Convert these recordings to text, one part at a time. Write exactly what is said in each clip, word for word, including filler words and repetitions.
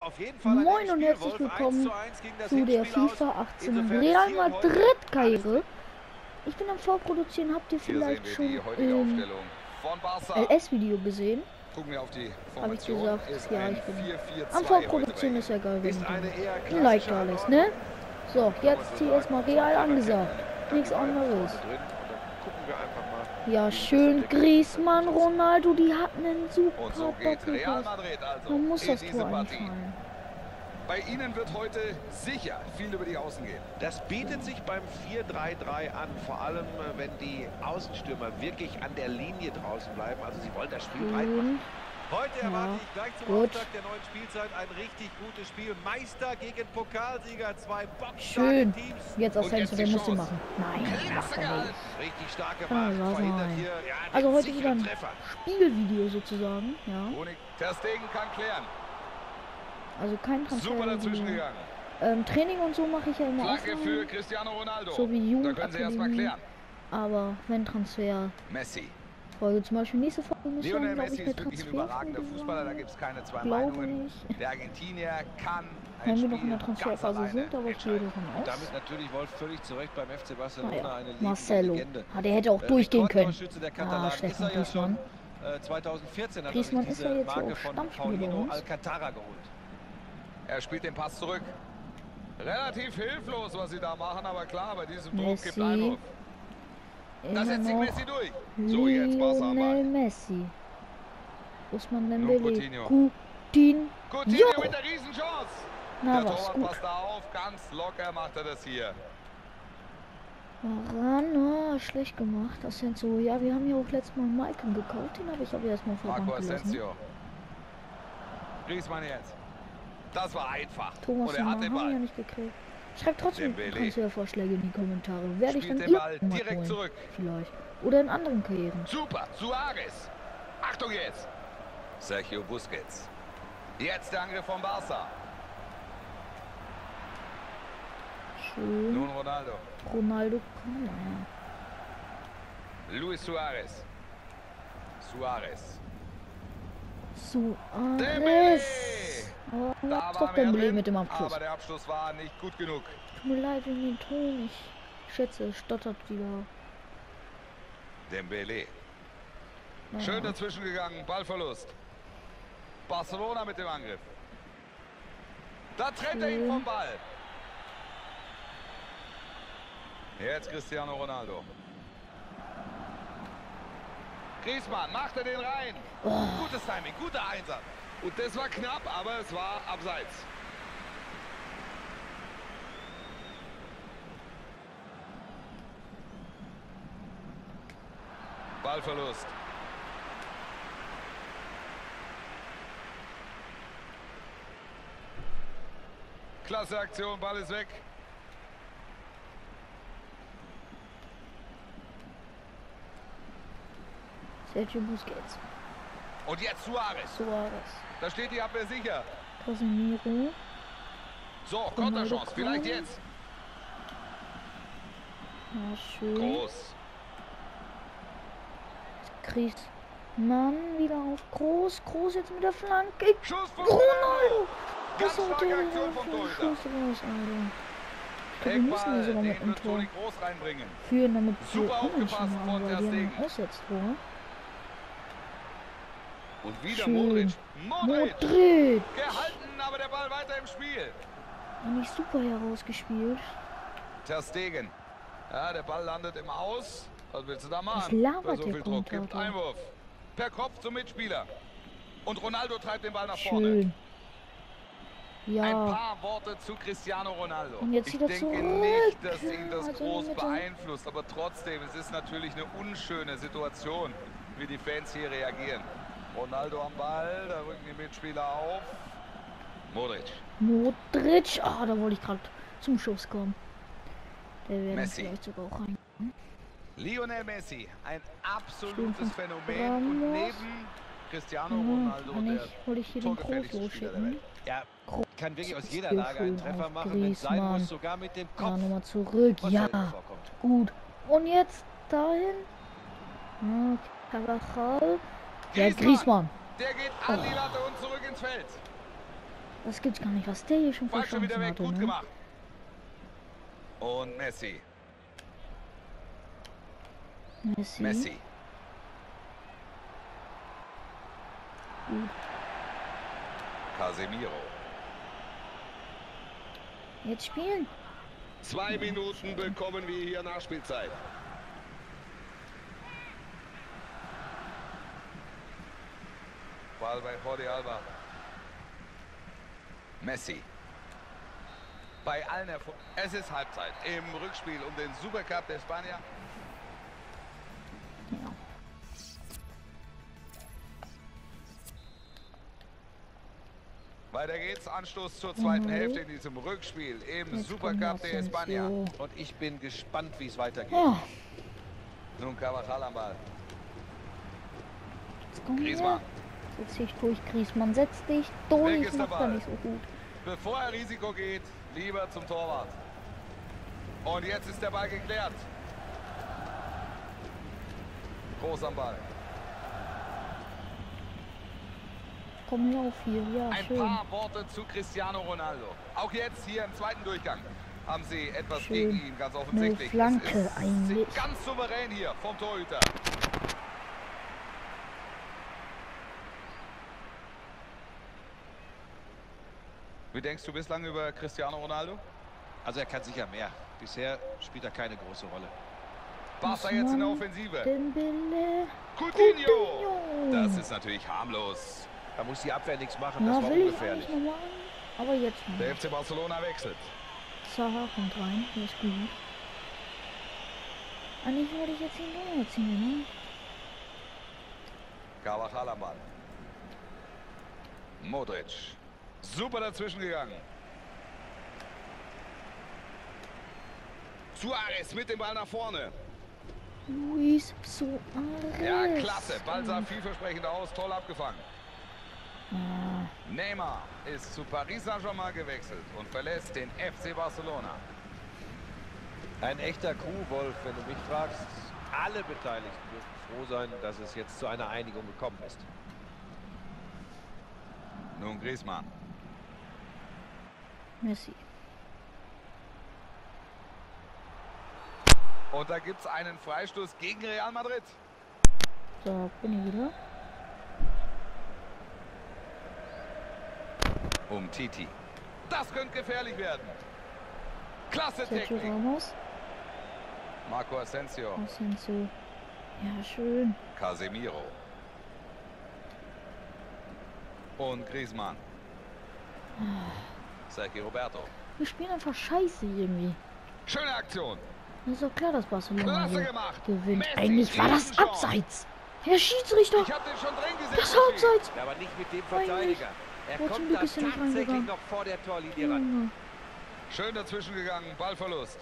Auf jeden Fall Moin und herzlich willkommen zu der FIFA achtzehn Real Madrid Karriere. Ich bin am Vorproduzieren, habt ihr vielleicht schon im L S-Video gesehen? Habe ich gesagt, ja, ich bin am Vorproduzieren, ist ja geil, wenn du ein Like da lässt, ne? So, jetzt hier erstmal Real angesagt, nichts anderes. Ja, schön Griezmann, Ronaldo, die hatten einen super Doppelpass. Man muss das Tor einfallen. Bei Ihnen wird heute sicher viel über die Außen gehen. Das bietet sich beim vier drei drei an, vor allem wenn die Außenstürmer wirklich an der Linie draußen bleiben. Also sie wollen das Spiel breit machen. Heute erwarte Ja, ich gleich zum gut. Auftakt der neuen Spielzeit ein richtig gutes Spiel. Meister gegen Pokalsieger, zwei Schön. bockstarke Teams. Jetzt aus Und jetzt Fenster, die der muss den Chance. machen. Nein, macht er nicht. Richtig stark Ja, gemacht, war verhindert sein. hier ja, den Also heute sicheren wieder ein Treffer. Spielvideo sozusagen, ja. Honig, Ter Stegen kann klären. Also kein Super dazwischen Transfer. gegangen. Ähm, Training und so mache ich ja immer Flagge für offline, Cristiano Ronaldo. so wie Da können Sie erstmal Jugendakademie. klären. Aber wenn Transfer Messi. Folge zum Beispiel nächste Folge müssen wir, Lionel glaube Messi ich, eine ist wirklich ein Transfer überragender Fußballer, da gibt es keine zwei Glaube Meinungen. ich. Der Argentinier kann Wenn ein wir noch in der Spiel ganz Transferphase alleine sind, aber ich gehe entscheiden. davon Und aus. damit natürlich Wolf völlig zu Recht beim F C Barcelona Naja, eine lebende Marcelo. Legende. Ah, der hätte auch Äh, durchgehen können. Rekordtorschütze der Ah, Katalanen ist Stefan er ja schon. Griezmann. Äh, zweitausendvierzehn hat er Griezmann sich ist ja diese jetzt Marke auch von Stammspieler bei Paulino uns. Alcantara geholt. Er spielt den Pass zurück. Relativ hilflos, was sie da machen, aber klar, bei diesem Druck gibt Messi. Einwurf. Da Immer setzt sich noch Messi durch. So, jetzt Barca am Lionel Ball. Messi. Usman Nun Dembele. Coutinho. Coutinho. Coutinho Jo! mit der Riesenchance. Na, Der was Torwart gut. passt da auf, ganz locker macht er das hier. Varane, oh, schlecht gemacht. Asensio. Ja, wir haben hier auch letztes Mal Maicon gekauft. Den habe ich aber erstmal Marco verbannt gelassen. Asensio. Griezmann jetzt. Das war einfach. Thomas Und er Müller hat den haben wir ja Ball. nicht gekriegt. Schreibt trotzdem Dembele. Transfervorschläge in die Kommentare. Werde ich Spielt dann den Ball irgendwann mal direkt holen. zurück. Vielleicht. Oder in anderen Karrieren. Super, Suarez. Achtung jetzt. Sergio Busquets. Jetzt der Angriff von Barca. Schön. Nun Ronaldo. Ronaldo. Komm, naja. Luis Suarez. Suarez. Suarez. Aber Da da war doch mehr Dembele drin, mit dem Abschluss. aber der Abschluss war nicht gut genug. Tut mir leid wegen den Ton. Ich schätze, es stottert wieder. Dembele. Naja. Schön dazwischen gegangen, Ballverlust. Barcelona mit dem Angriff. Da trennt er ihn Schön. vom Ball. Jetzt Cristiano Ronaldo. Griezmann, macht er den rein. Oh. Gutes Timing, guter Einsatz. Und das war knapp, aber es war abseits. Ballverlust. Klasse Aktion, Ball ist weg. Sergio Busquets. Und jetzt Suarez. Suarez. Da steht die Abwehr sicher. Casemiro. So, Ronaldo Konterchance, vielleicht kommt. jetzt. Ja, schön. Groß. Griezmann wieder auf Groß. Groß jetzt mit der Flanke. Schuss von Ronaldo! Ganz Das war starke der Aktion vom Torhüter. Schuss raus, Alter. Ich glaube, wir müssen hier Eckball, sogar mit den einem wird Tor Toni Groß reinbringen. führen, damit wir Super aufgepasst unentschieden von haben, weil Ter wir haben Stegen. ein Aussetztor. Und wieder Schön. Modric. Modric. Modric! Gehalten, aber der Ball weiter im Spiel. Eigentlich super herausgespielt. Ter Stegen. Ja, der Ball landet im Aus. Was willst du da Was machen? labert Bei so der viel Druck. Gibt Kommentator? Einwurf. Per Kopf zum Mitspieler. Und Ronaldo treibt den Ball nach vorne. Schön. Ein Ja. paar Worte zu Cristiano Ronaldo. Und jetzt ich wieder denke zurück. nicht, dass ihn das Also in groß der Mitte. beeinflusst, aber trotzdem, es ist natürlich eine unschöne Situation, wie die Fans hier reagieren. Ronaldo am Ball, da rücken die Mitspieler auf. Modric. Modric. Ah, da wollte ich gerade zum Schuss kommen. Der wäre dann Messi. vielleicht sogar auch rein. Lionel Messi, ein Schön absolutes von Phänomen. Ramos. Und neben Cristiano Ja, Ronaldo, eigentlich der wollte ich hier den Groß torgefährlichste Spieler der losschicken. Welt. Ja, Groß kann wirklich aus jeder hier Lage einen schön Treffer auf machen, wenn es sein Griezmann. muss, sogar mit dem Ja, Kopf. nochmal zurück. was Ja, selten vorkommt. gut. Und jetzt dahin. Ja, Carvajal. Ja, Griezmann. Der geht an die Latte und zurück ins Feld. Das gibt's gar nicht, was der hier schon für Ball schon wieder weg, hatte, gut ne? gemacht. Und Messi. Messi. Messi. Gut. Casemiro. Jetzt spielen. Zwei Minuten bekommen wir hier Nachspielzeit. Ball bei Jordi Alba. Messi. Bei allen Erfolgen. Es ist Halbzeit im Rückspiel um den Supercup der Spanier. Ja. Weiter geht's. Anstoß zur zweiten Mhm. Hälfte in diesem Rückspiel im Jetzt Supercup kommt der Spanier. Asensio. Und ich bin gespannt, wie es weitergeht. Ja, Nun Carvajal am Ball. jetzt komm her. Griezmann. Setz dich durch, Griezmann. Setz dich Weg durch. ist der Macht er Ball. nicht so gut. Bevor er Risiko geht, lieber zum Torwart. Und jetzt ist der Ball geklärt. Groß am Ball. Komm, lauf hier. Ja, Ein schön. paar Worte zu Cristiano Ronaldo. Auch jetzt hier im zweiten Durchgang haben sie etwas Schön. gegen ihn, ganz offensichtlich. Eine Flanke Es ist eigentlich. ganz souverän hier vom Torhüter. Wie denkst du bislang über Cristiano Ronaldo? Also er kann sicher mehr. Bisher spielt er keine große Rolle. Barca jetzt in der Offensive. Dembele. Coutinho. Coutinho. Das ist natürlich harmlos. Da muss die Abwehr nichts machen, Ja, das war will ich ungefährlich. eigentlich nochmal. Aber jetzt mal. Der F C Barcelona wechselt. Zaha kommt rein. Der ist gut. Eigentlich wollte ich jetzt ihn nur ziehen, ne? Carvajal am Ball. Modric. Super dazwischen gegangen. Suarez mit dem Ball nach vorne. Luis Suarez. Ja, klasse. Ball sah vielversprechend aus. Toll abgefangen. Ah, Neymar ist zu Paris Saint-Germain gewechselt und verlässt den F C Barcelona. Ein echter Kuhwolf, wenn du mich fragst. Alle Beteiligten dürfen froh sein, dass es jetzt zu einer Einigung gekommen ist. Nun Griezmann. Messi. Und da gibt es einen Freistoß gegen Real Madrid. So, bin ich wieder. Um Titi. Das könnte gefährlich werden. Klasse Sergio Technik. Ramos. Marco Asensio. Asensio. Ja, schön. Casemiro. Und Griezmann. Sergio Roberto. Wir spielen einfach scheiße irgendwie. Schöne Aktion. Das ist doch klar, dass Barcelona Klasse hier gemacht. gewinnt. Messi, Eigentlich war das Riesenchance. Abseits. Herr Schiedsrichter, Ich habe den schon drin gesehen. das war Abseits. Ja, aber nicht mit dem Eigentlich. Verteidiger. Er Ja, zum kommt Glück da ist er nicht tatsächlich reingegangen. noch vor der Torlinie ran. Junge. Schön dazwischen gegangen. Ballverlust.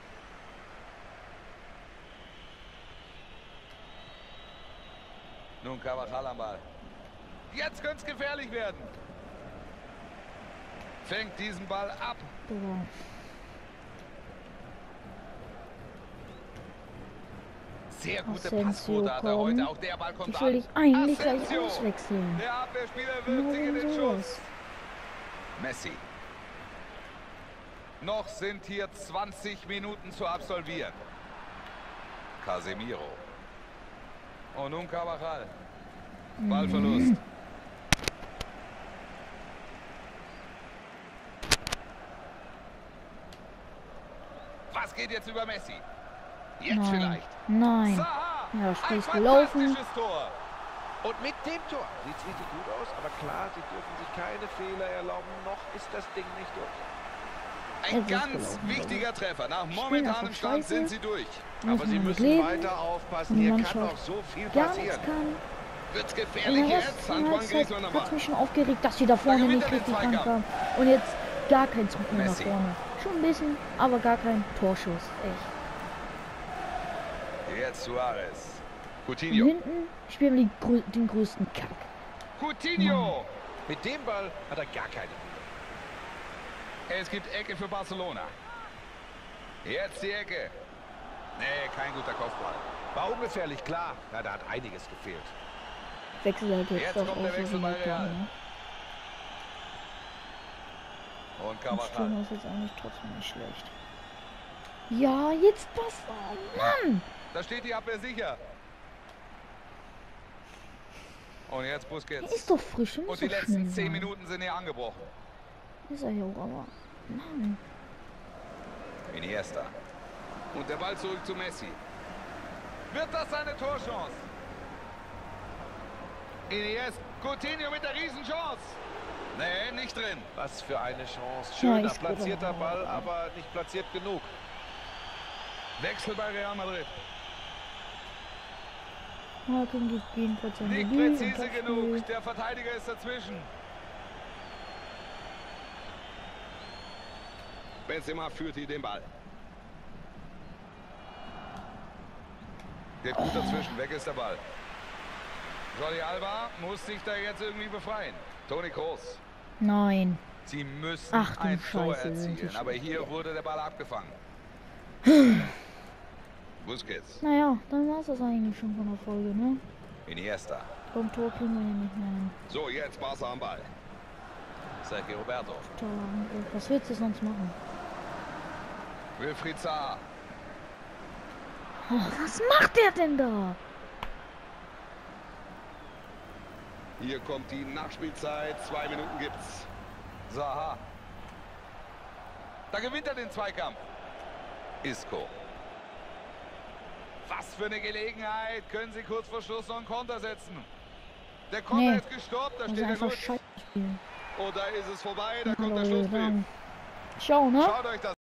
Nun Carvajal am Ball. Jetzt könnte es gefährlich werden. Fängt diesen Ball ab. Boah. Sehr gute Asensio Passquote hat er kommt. heute. Auch der Ball kommt Ich will an. dich eigentlich gleich Asensio. auswechseln. Der Abwehrspieler wirft sich in den Nur Schuss. sowas. Messi. Noch sind hier zwanzig Minuten zu absolvieren. Casemiro. Und nun Carvajal. Ballverlust. Was geht jetzt über Messi? Jetzt Nein. vielleicht. Nein. Zaha. Ja, Ein schlecht gelaufen. fantastisches Tor. Und mit dem Tor sieht es richtig gut aus, aber klar, sie dürfen sich keine Fehler erlauben. Noch ist das Ding nicht durch. Ein Es ist ganz gelaufen, wichtiger Treffer. Nach Spielen momentanem einfach Stand scheiße. sind sie durch. Aber Müssen sie wir müssen leben. weiter aufpassen. Und die Hier kann Mannschaft noch so viel Gar passieren. nichts kann. Wird's In der gefährlich jetzt? ersten Antoine Halbzeit Griezmann am hat es Ball. mich schon aufgeregt, dass sie da vorne gewinnt nicht er den richtig Zweikampf. rankamen. Und jetzt gar kein Zug mehr nach Messi. vorne. Schon ein bisschen, aber gar kein Torschuss. Echt. Jetzt Suarez. Und Coutinho. hinten spielen wir die grö den größten Kack. Coutinho. Mit dem Ball hat er gar keine Mühe. Es gibt Ecke für Barcelona. Jetzt die Ecke. Nee, kein guter Kopfball. War ungefährlich, klar. Ja, da hat einiges gefehlt. Wechsel halt jetzt, Jetzt doch kommt der auch Wechsel so bei wie Real. ne? Und Carvajal. Das ist jetzt eigentlich trotzdem nicht schlecht. Ja, jetzt passt er. Mann! Da steht die Abwehr sicher. Und jetzt Busquets. Der ist doch frisch. Und die letzten zehn Minuten sind hier angebrochen. Ist er ja auch, aber... Mann. Iniesta. Und der Ball zurück zu Messi. Wird das seine Torchance? Iniesta. Coutinho mit der Riesenchance. Nee, nicht drin. Was für eine Chance. Ja, Schöner, ich platzierter glaube, Ball, aber nicht platziert genug. Wechsel bei Real Madrid. Haken gibt jedenfalls sein Nicht Debüt. präzise genug. Der Verteidiger ist dazwischen. Benzema führt hier den Ball. Geht gut dazwischen. Weg ist der Ball. Jordi Alba muss sich da jetzt irgendwie befreien. Toni Kroos. Nein. Sie müssen Ach, du ein Tor Scheiße, sind erzielen. die Aber schlecht. hier wurde der Ball abgefangen. Busquets. Naja, dann war es das eigentlich schon von der Folge, ne? Iniesta. Vom Tor kriegen wir ja nicht mehr hin. So, jetzt Barca am Ball. Sergio Roberto. Was willst du sonst machen? Wilfried Zaha. Oh, was macht der denn da? Hier kommt die Nachspielzeit. Zwei Minuten gibt's. Zaha. Da gewinnt er den Zweikampf. Isco. Was für eine Gelegenheit. Können Sie kurz vor Schluss noch einen Konter setzen? Der Konter Nee. ist gestoppt. Da Muss steht er einfach gut. scheiße spielen. Und da ist es vorbei. Da kommt Hallo, der Schlusspfiff. dann. Ciao, ne? Schaut euch das